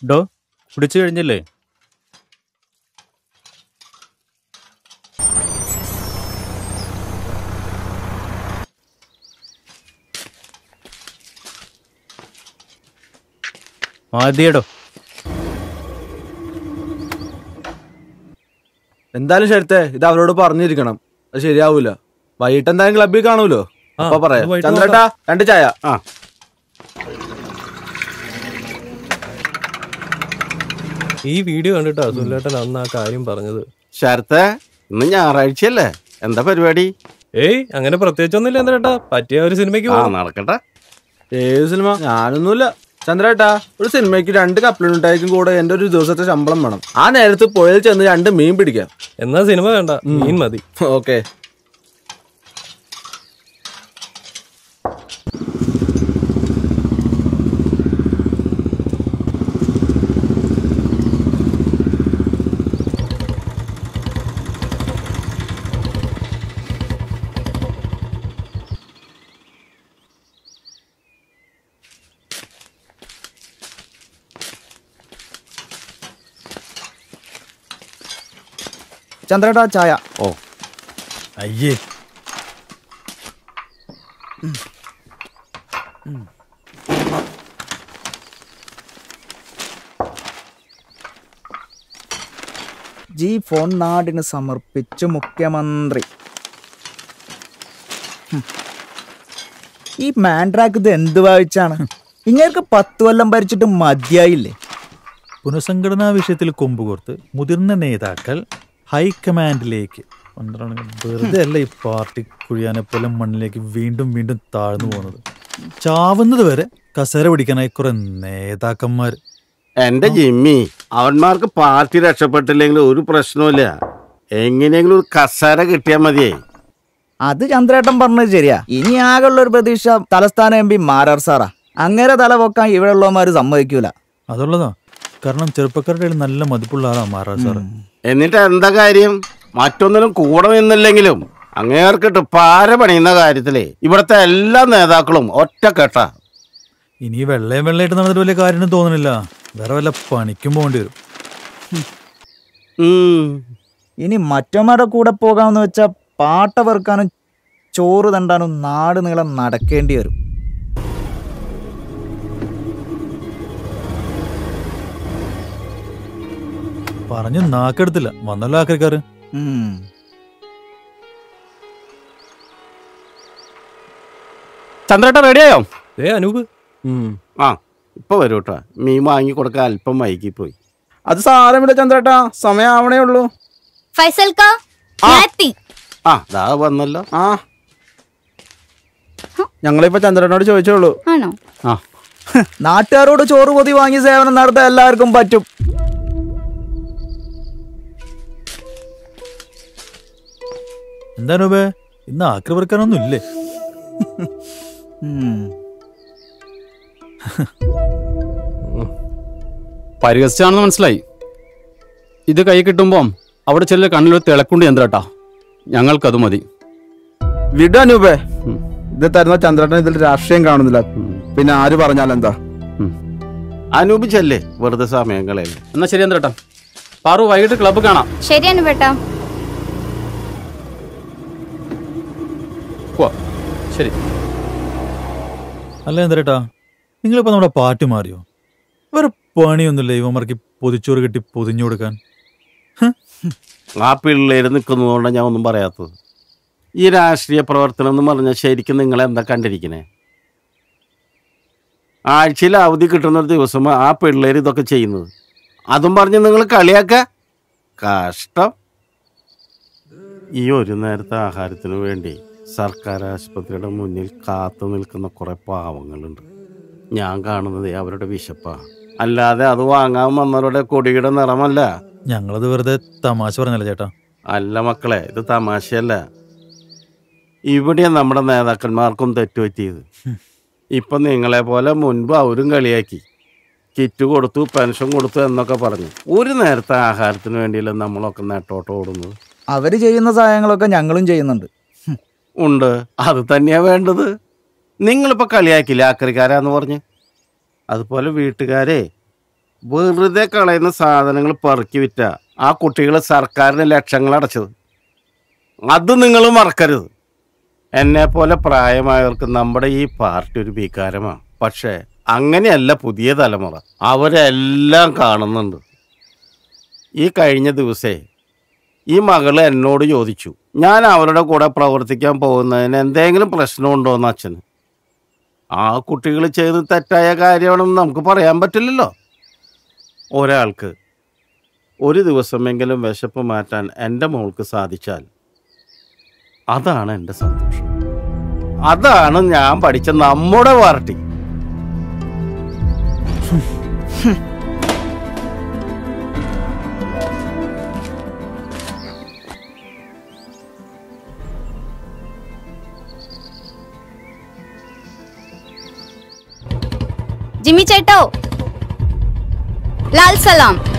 ഡോ കുടിച്ചു കഴിഞ്ഞില്ലേ? മതിയടോ. എന്തായാലും ശരത്തെ ഇത് അവരോട് പറഞ്ഞിരിക്കണം. അത് ശരിയാവൂല. വൈകിട്ട് എന്തായാലും ക്ലബ്ബിൽ കാണൂലോ. അപ്പൊ പറയാം. ചന്ദ്രേട്ടാ 2 ചായ. ഈ വീഡിയോ കണ്ടിട്ടാ സുനിലേട്ടൻ അന്ന് ആ കാര്യം പറഞ്ഞത്. ശരത്തെ ഇന്ന് ഞായറാഴ്ചയല്ലേ, എന്താ പരിപാടി? ഏയ് അങ്ങനെ പ്രത്യേകിച്ചൊന്നുമില്ല ചന്ദ്രേട്ടാ, പറ്റിയ ഒരു സിനിമയ്ക്ക് നടക്കട്ടെ. ഏത് സിനിമ? ഞാനൊന്നുമില്ല. ചന്ദ്രേട്ടാ ഒരു സിനിമയ്ക്ക് 2 കപ്പലുണ്ടായിരിക്കും കൂടെ എന്റെ ഒരു ദിവസത്തെ ശമ്പളം വേണം. ആ നേരത്ത് പുഴയിൽ ചെന്ന് 2 മീൻ പിടിക്കാം. എന്നാ സിനിമ വേണ്ട, മീൻ മതി. ഓക്കെ. ചന്ദ്രേട്ടാ ചായ. ഓ അയ്യേ, ജി ഫോൺ നാടിന് സമർപ്പിച്ചു മുഖ്യമന്ത്രി. ഈ മാൻഡ്രാക്ക് ഇത് എന്ത് വായിച്ചാണ്? ഇങ്ങേർക്ക് 10 കൊല്ലം ഭരിച്ചിട്ട് മതിയായില്ലേ? പുനഃസംഘടനാ വിഷയത്തിൽ കൊമ്പുകോർത്ത് മുതിർന്ന നേതാക്കൾ ഹൈക്കമാൻഡിലേക്ക് വെറുതെ അല്ല ഈ പാർട്ടി കുഴിയാനെ പോലെ മണ്ണിലേക്ക് വീണ്ടും വീണ്ടും താഴ്ന്നു പോകുന്നത്. ചാവുന്നത് വരെ കസേര പിടിക്കാനായി കുറെ നേതാക്കന്മാർ. എന്റെ ജിമ്മി, അവന്മാർക്ക് പാർട്ടി രക്ഷപ്പെട്ടില്ലെങ്കിൽ ഒരു പ്രശ്നമില്ല. എങ്ങനെയെങ്കിലും ഒരു കസേര കിട്ടിയാൽ മതിയേ. അത് ചന്ദ്രേട്ടൻ പറഞ്ഞത് ശരിയാ. ഇനി ആകെയുള്ള ഒരു പ്രതീക്ഷ തലസ്ഥാന MP മാരാർ സാറാ. അങ്ങനെ തല പൊക്കാൻ ഇവിടെ ഉള്ളവന്മാര് സമ്മതിക്കൂല. അതുള്ളതാ, കാരണം ചെറുപ്പക്കാരുടെ ഇടയിൽ നല്ല മതിപ്പുള്ള ആളാ മാറാർ സാറ്. എന്നിട്ട് എന്താ കാര്യം? മറ്റൊന്നിനും കൂടെ നിന്നില്ലെങ്കിലും അങ്ങേർക്കിട്ട് പാര പണിയുന്ന കാര്യത്തിലേ ഇവിടുത്തെ എല്ലാ നേതാക്കളും ഒറ്റക്കെട്ടാ. ഇനി വെള്ളയായിട്ട് നടന്നിട്ട് വലിയ കാര്യം തോന്നുന്നില്ല. വേറെ വല്ല പണിക്കും പോകേണ്ടി വരും. ഇനി മറ്റവന്മാരുടെ കൂടെ പോകാമെന്ന് വെച്ചാൽ പാട്ട വെറുക്കാനും ചോറ് തണ്ടാനും നാട് നീളം നടക്കേണ്ടി വരും. പറഞ്ഞു നാക്കെടുത്തില്ല, വന്നല്ലോ ആക്രിക്കാര്. ചന്ദ്രേട്ട റെഡിയായോ? അനൂപ് ഇപ്പൊ വരൂ കേട്ടോ. മീൻ വാങ്ങി കൊടുക്കാൻ അല്പം വൈകി പോയി. അത് സാരമില്ല ചന്ദ്രേട്ടാ, സമയം ആവണേ ഉള്ളൂ. വന്നല്ലോ. ഞങ്ങളിപ്പോ ചന്ദ്രനോട് ചോദിച്ചോളൂ. നാട്ടുകാരോട് ചോറ് പൊതി വാങ്ങി സേവനം നടത്താൻ എല്ലാവർക്കും പറ്റും. എന്താ രൂപേ, ഇന്ന് ആക്രി പെറുക്കാനൊന്നും ഇല്ലേ? പരിഹസിച്ചാണെന്ന് മനസ്സിലായി. ഇത് കൈ കിട്ടുമ്പം അവിടെ ചെല്ല കണ്ണിലൊരു തിളക്കുണ്ട് ചന്ദ്രേട്ടാ. ഞങ്ങൾക്കത് മതി. വിട അനൂപേ, ഇത് തരുന്ന ചന്ദ്രേട്ടൻ ഇതിൽ രാഷ്ട്രീയം കാണുന്നില്ല. പിന്നെ ആര് പറഞ്ഞാലെന്താ? അനൂപ് ചെല്ലേ, വെറുതെ സമയം കളയല്ലേ. എന്നാ ശരി ചന്ദ്രേട്ടാ, പാറു വൈകിട്ട് ക്ലബ്ബ് കാണാം. ശരി അനുപേട്ടാ. ശരി. അല്ല എന്തേട്ടാ, നിങ്ങളിപ്പോ നമ്മുടെ പാർട്ടി മാറിയോ? വേറെ പണിയൊന്നുമില്ല ഇവന്മാർക്ക് പൊതിച്ചോറ് കെട്ടി പൊതിഞ്ഞു കൊടുക്കാൻ. ആ പിള്ളേര് നിൽക്കുന്നതുകൊണ്ടാണ് ഞാൻ ഒന്നും പറയാത്തത്. ഈ രാഷ്ട്രീയ പ്രവർത്തനം എന്ന് പറഞ്ഞാൽ ശരിക്കും നിങ്ങളെന്താ കണ്ടിരിക്കണേ? ആഴ്ചയിൽ അവധി കിട്ടുന്ന ഒരു ദിവസം ആ പിള്ളേർ ഇതൊക്കെ ചെയ്യുന്നത്. അതും പറഞ്ഞ് നിങ്ങൾ കളിയാക്ക. കഷ്ടം. ഈ ഒരു നേരത്തെ ആഹാരത്തിന് വേണ്ടി സർക്കാർ ആശുപത്രിയുടെ മുന്നിൽ കാത്തു നിൽക്കുന്ന കുറെ പാവങ്ങളുണ്ട്. ഞാൻ കാണുന്നത് അവരുടെ വിശപ്പാ, അല്ലാതെ അത് വാങ്ങാൻ വന്നവരുടെ കൊടിയുടെ നിറമല്ല. ഞങ്ങളത് വെറുതെ തമാശ പറഞ്ഞല്ലേ ചേട്ടാ. അല്ല മക്കളെ, ഇത് തമാശയല്ല. ഇവിടെ നമ്മുടെ നേതാക്കന്മാർക്കും തെറ്റുപറ്റിയത്. ഇപ്പം നിങ്ങളെ പോലെ മുൻപ് അവരും കളിയാക്കി, കിറ്റ് കൊടുത്തു, പെൻഷൻ കൊടുത്തു എന്നൊക്കെ പറഞ്ഞു. ഒരു നേരത്തെ ആഹാരത്തിന് വേണ്ടിയല്ലേ നമ്മളൊക്കെ നെട്ടോട്ടം ഓടുന്നത്. അവര് ചെയ്യുന്ന സഹായങ്ങളൊക്കെ ഞങ്ങളും ചെയ്യുന്നുണ്ട്. ഉണ്ട്, അത് തന്നെയാ വേണ്ടത്. നിങ്ങളിപ്പോൾ കളിയാക്കില്ല ആക്രിക്കാരാന്ന് പറഞ്ഞ്. അതുപോലെ വീട്ടുകാരെ വെറുതെ കളയുന്ന സാധനങ്ങൾ പെറുക്കി വിറ്റ ആ കുട്ടികൾ സർക്കാരിന് ലക്ഷങ്ങൾ അടച്ചത്. അത് നിങ്ങൾ മറക്കരുത്. എന്നെ പോലെ പ്രായമായവർക്ക് നമ്മുടെ ഈ പാർട്ടി ഒരു വികാരമാണ്. പക്ഷേ അങ്ങനെയല്ല പുതിയ തലമുറ. അവരെല്ലാം കാണുന്നുണ്ട്. ഈ കഴിഞ്ഞ ദിവസേ ഈ മകള് എന്നോട് ചോദിച്ചു, ഞാൻ അവരുടെ കൂടെ പ്രവർത്തിക്കാൻ പോകുന്നതിന് എന്തെങ്കിലും പ്രശ്നമുണ്ടോയെന്ന് അച്ഛന്. ആ കുട്ടികൾ ചെയ്ത് തെറ്റായ കാര്യമാണെന്ന് നമുക്ക് പറയാൻ പറ്റില്ലല്ലോ. ഒരാൾക്ക് ഒരു ദിവസമെങ്കിലും വിശപ്പ് മാറ്റാൻ എൻ്റെ മോൾക്ക് സാധിച്ചാൽ അതാണ് എൻ്റെ സന്തോഷം. അതാണ് ഞാൻ പഠിച്ച നമ്മുടെ പാർട്ടി. ജിമ്മി ചേട്ടോ, ലാൽ സലാം.